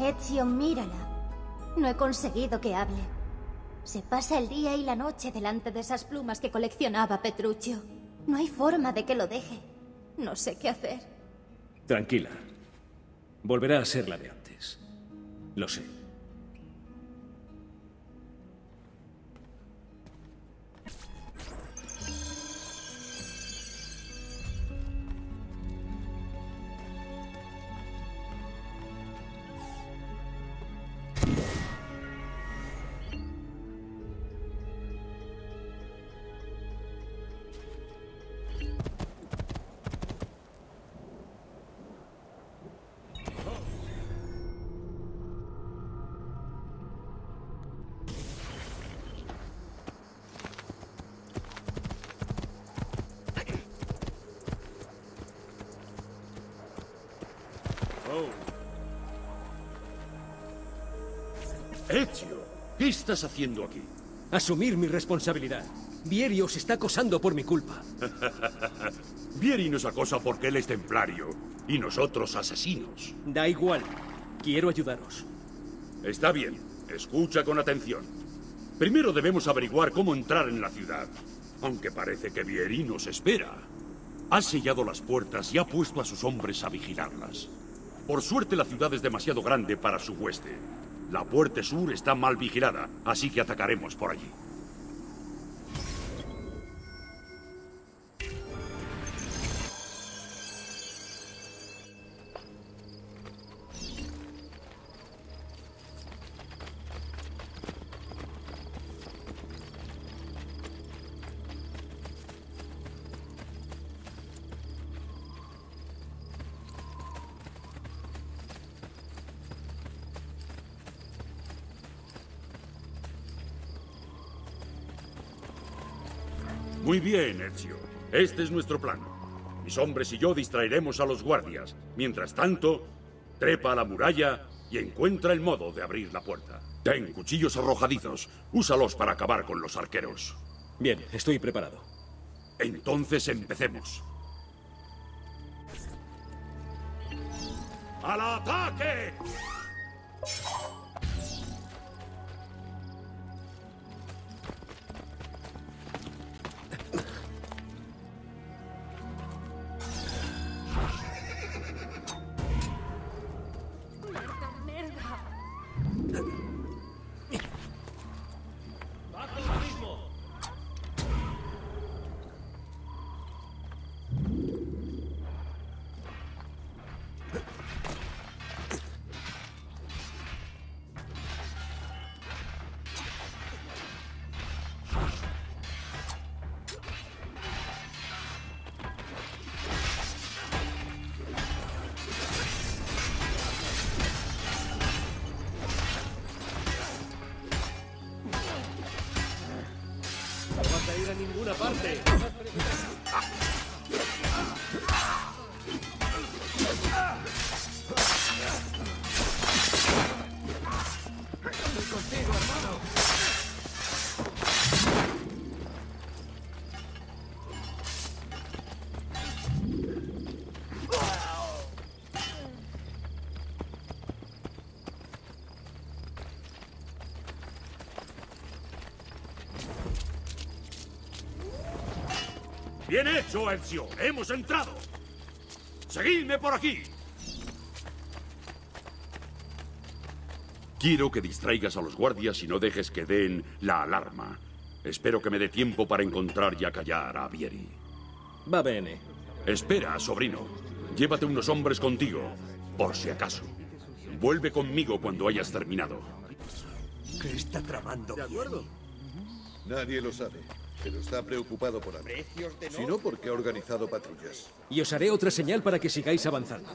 Ezio, mírala. No he conseguido que hable. Se pasa el día y la noche delante de esas plumas que coleccionaba Petruccio. No hay forma de que lo deje. No sé qué hacer. Tranquila. Volverá a ser la de antes. Lo sé. Ezio, ¿qué estás haciendo aquí? Asumir mi responsabilidad. Vieri os está acosando por mi culpa. Vieri nos acosa porque él es templario y nosotros asesinos. Da igual. Quiero ayudaros. Está bien. Escucha con atención. Primero debemos averiguar cómo entrar en la ciudad. Aunque parece que Vieri nos espera. Ha sellado las puertas y ha puesto a sus hombres a vigilarlas. Por suerte la ciudad es demasiado grande para su hueste. La puerta sur está mal vigilada, así que atacaremos por allí. Muy bien, Ezio. Este es nuestro plan. Mis hombres y yo distraeremos a los guardias. Mientras tanto, trepa a la muralla y encuentra el modo de abrir la puerta. Ten cuchillos arrojadizos. Úsalos para acabar con los arqueros. Bien, estoy preparado. Entonces empecemos. ¡Al ataque! A ninguna parte. Estoy contigo, hermano. ¡Bien hecho, Ezio! ¡Hemos entrado! ¡Seguidme por aquí! Quiero que distraigas a los guardias y no dejes que den la alarma. Espero que me dé tiempo para encontrar y acallar a Vieri. Va bene. Espera, sobrino. Llévate unos hombres contigo, por si acaso. Vuelve conmigo cuando hayas terminado. ¿Qué está tramando? De acuerdo. Nadie lo sabe, pero está preocupado por algo. Si no, porque ha organizado patrullas. Y os haré otra señal para que sigáis avanzando.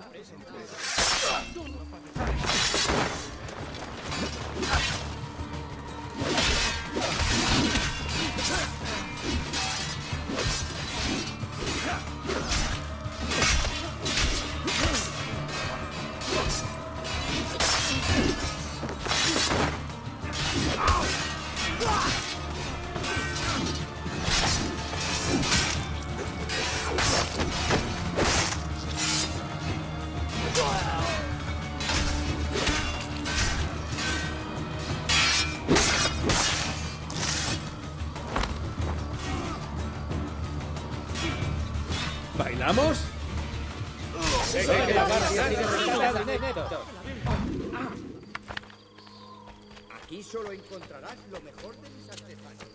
¿Ganamos? Aquí solo encontrarás lo mejor de mis artesanos.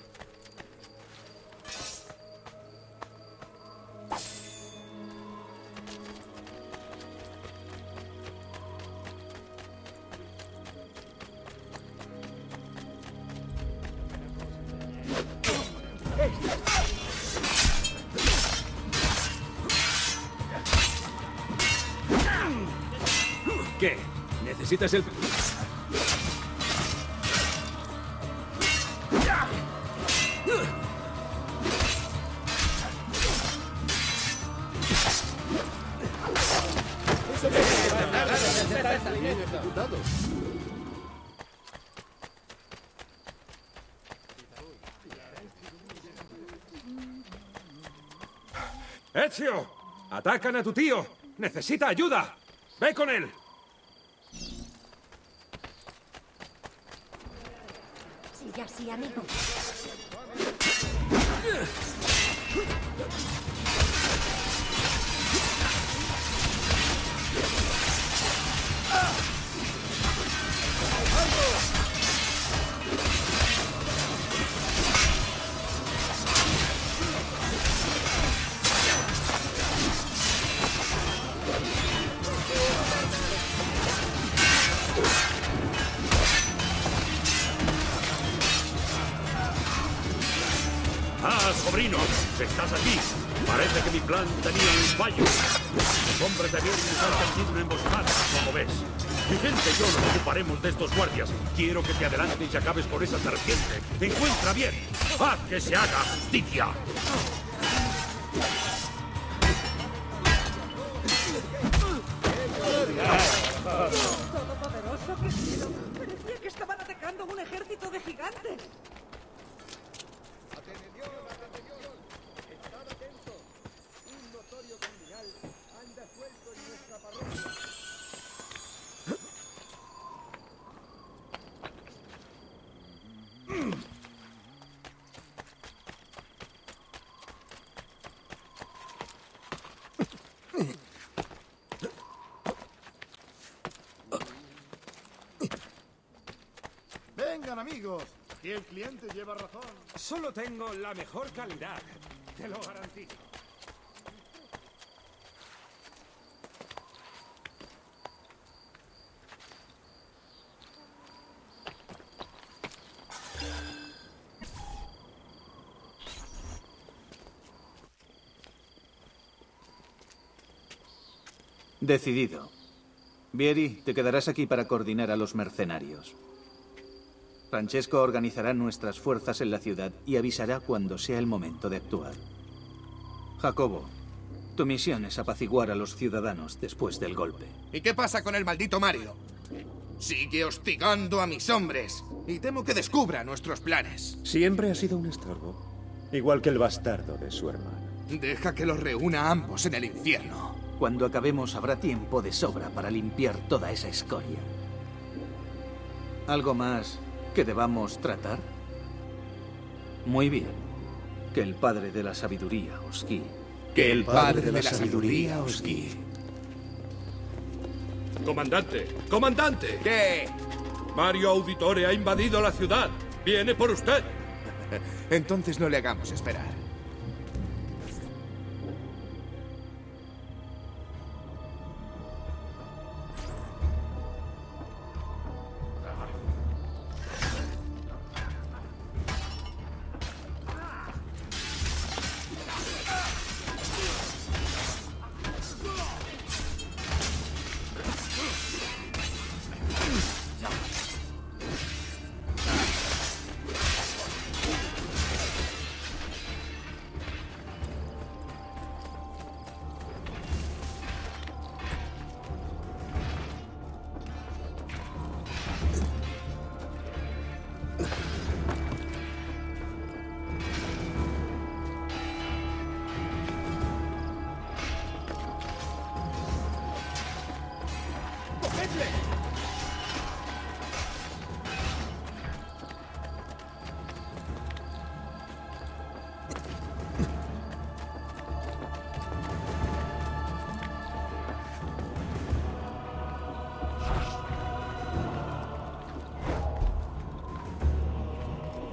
¿Qué? ¿Necesitas el...? ¡Ezio! ¡Atacan a tu tío! ¡Necesita ayuda! ¡Ve con él! Sigue así, amigo. Sobrino, estás aquí. Parece que mi plan tenía un fallo. Los hombres de Vieri nos han tendido una emboscada, como ves. Mi gente y yo nos ocuparemos de estos guardias. Quiero que te adelantes y acabes por esa serpiente. Encuentra bien. Haz que se haga justicia. ¡Todopoderoso, qué cielo! Parecía que estaban atacando un ejército de gigantes. Vengan, amigos, que el cliente lleva razón. Solo tengo la mejor calidad. Te lo garantizo. Decidido. Vieri, te quedarás aquí para coordinar a los mercenarios. Francesco organizará nuestras fuerzas en la ciudad y avisará cuando sea el momento de actuar. Jacobo, tu misión es apaciguar a los ciudadanos después del golpe. ¿Y qué pasa con el maldito Mario? Sigue hostigando a mis hombres y temo que descubra nuestros planes. Siempre ha sido un estorbo, igual que el bastardo de su hermano. Deja que los reúna a ambos en el infierno. Cuando acabemos habrá tiempo de sobra para limpiar toda esa escoria. ¿Algo más que debamos tratar? Muy bien. Que el Padre de la Sabiduría os guíe. Que el Padre de la Sabiduría os guíe. Comandante, comandante. ¿Qué? Mario Auditore ha invadido la ciudad. Viene por usted. Entonces no le hagamos esperar.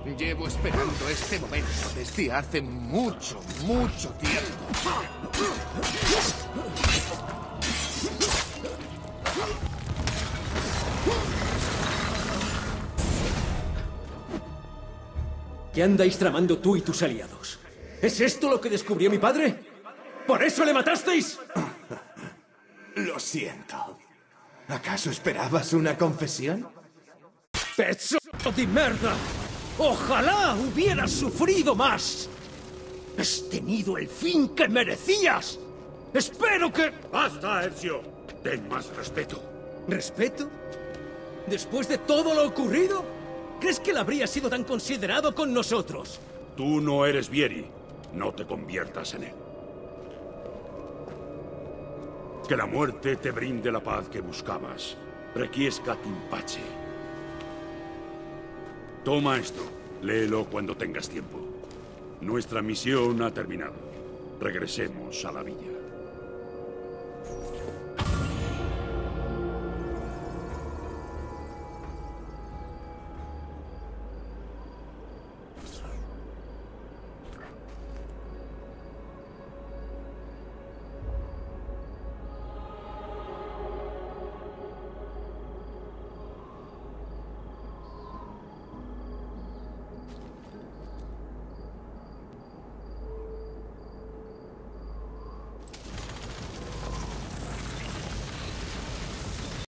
Llevo esperando este momento desde hace mucho, mucho tiempo. ¿Qué andáis tramando tú y tus aliados? ¿Es esto lo que descubrió mi padre? ¿Por eso le matasteis? Lo siento. ¿Acaso esperabas una confesión? ¡Pezzo de merda! ¡Ojalá hubieras sufrido más! ¡Has tenido el fin que merecías! ¡Espero que...! ¡Basta, Ezio! Ten más respeto. ¿Respeto? ¿Después de todo lo ocurrido? ¿Crees que él habría sido tan considerado con nosotros? Tú no eres Vieri. No te conviertas en él. Que la muerte te brinde la paz que buscabas. Requiescat in pace. Toma esto. Léelo cuando tengas tiempo. Nuestra misión ha terminado. Regresemos a la villa.